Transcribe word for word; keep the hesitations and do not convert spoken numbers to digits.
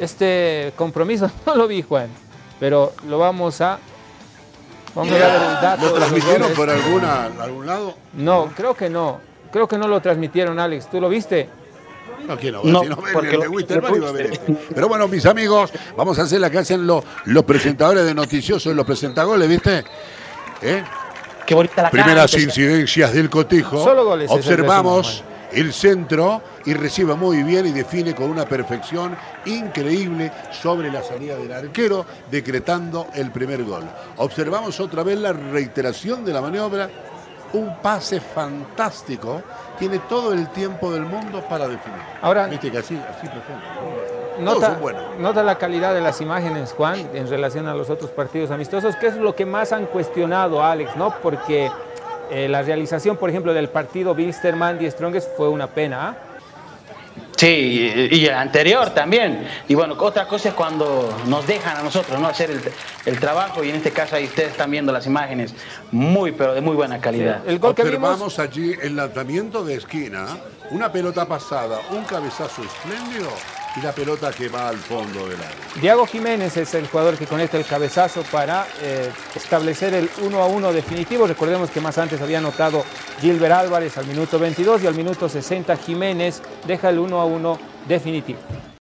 este compromiso no lo vi, Juan, pero lo vamos a... Vamos a ver el dato. ¿Lo transmitieron por alguna, algún lado? No, creo que no. Creo que no lo transmitieron, Alex. ¿Tú lo viste? No, ¿quién lo No, si no ve porque el de lo- Wisterman lo iba a ver este. Pero bueno, mis amigos, vamos a hacer la que hacen los, los presentadores de noticiosos, los presentagoles, ¿viste? ¿Eh? Qué bonita la Primeras cancha. incidencias del cotejo. Solo goles es el Observamos resumen, el centro y recibe muy bien y define con una perfección increíble sobre la salida del arquero, decretando el primer gol. Observamos otra vez la reiteración de la maniobra. Un pase fantástico. Tiene todo el tiempo del mundo para definir. Ahora, Viste que así, así presenta. Todos nota, son buenos. nota la calidad de las imágenes, Juan, en relación a los otros partidos amistosos, que es lo que más han cuestionado, Alex, ¿no? Porque eh, la realización, por ejemplo, del partido Wilstermann y Strongest fue una pena, ¿ah? Sí, y, y el anterior también. Y bueno, otra cosa es cuando nos dejan a nosotros, ¿no?, hacer el, el trabajo, y en este caso ahí ustedes están viendo las imágenes muy, pero de muy buena calidad. Sí, el gol que Observamos vimos... allí el lanzamiento de esquina, una pelota pasada, un cabezazo espléndido y la pelota que va al fondo del área. Diego Jiménez es el jugador que conecta el cabezazo para eh, establecer el uno a uno definitivo. Recordemos que más antes había anotado Gilbert Álvarez al minuto veintidós y al minuto sesenta Jiménez deja el uno a uno definitivo.